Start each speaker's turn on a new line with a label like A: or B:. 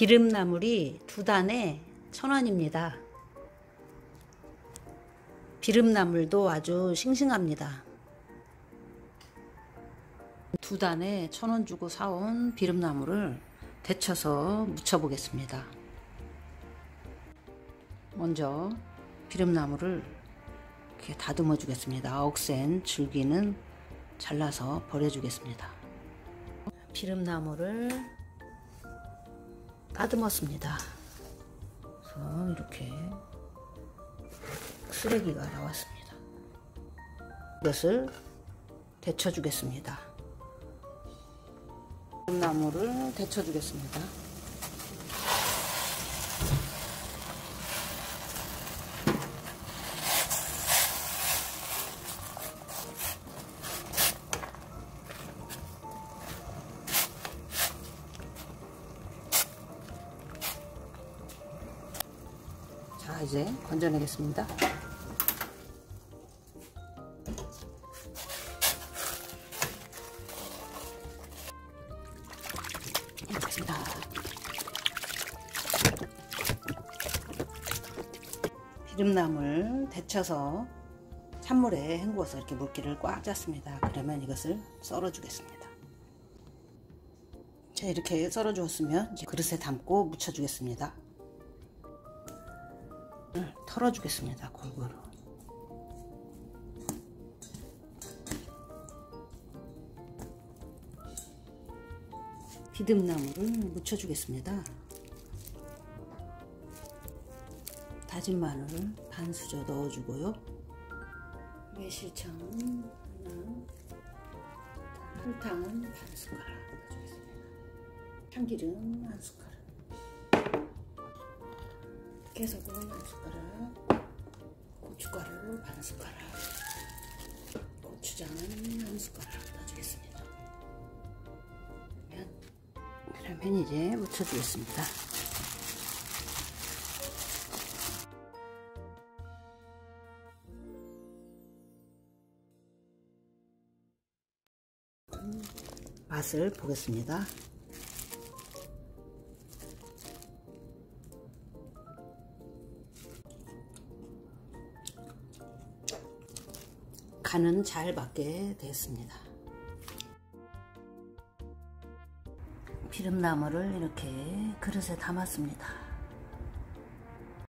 A: 비름나물이 2단에 1,000원입니다. 비름나물도 아주 싱싱합니다. 2단에 1,000원 주고 사온 비름나물을 데쳐서 무쳐 보겠습니다. 먼저 비름나물을 이렇게 다듬어 주겠습니다. 억센 줄기는 잘라서 버려 주겠습니다. 비름나물을 다듬었습니다. 그래서 이렇게 쓰레기가 나왔습니다. 이것을 데쳐 주겠습니다. 비름나물을 데쳐 주겠습니다. 자, 이제 건져내겠습니다. 해보겠습니다. 비름나물 데쳐서 찬물에 헹구어서 이렇게 물기를 꽉 짰습니다. 그러면 이것을 썰어 주겠습니다. 자, 이렇게 썰어 주었으면 이제 그릇에 담고 묻혀 주겠습니다. 털어 주겠습니다. 골고루. 비듬나물을 묻혀 주겠습니다. 다진 마늘을 반 수저 넣어 주고요. 매실청은 하나, 설탕은 반 숟가락 넣어주겠습니다. 참기름 한 숟가락, 깨소금 한 숟가락, 고춧가루 반 숟가락, 고추장은 한 숟가락 넣어주겠습니다. 그러면 이제 묻혀주겠습니다. 맛을 보겠습니다. 간은 잘 맞게 됐습니다. 비름나물을 이렇게 그릇에 담았습니다.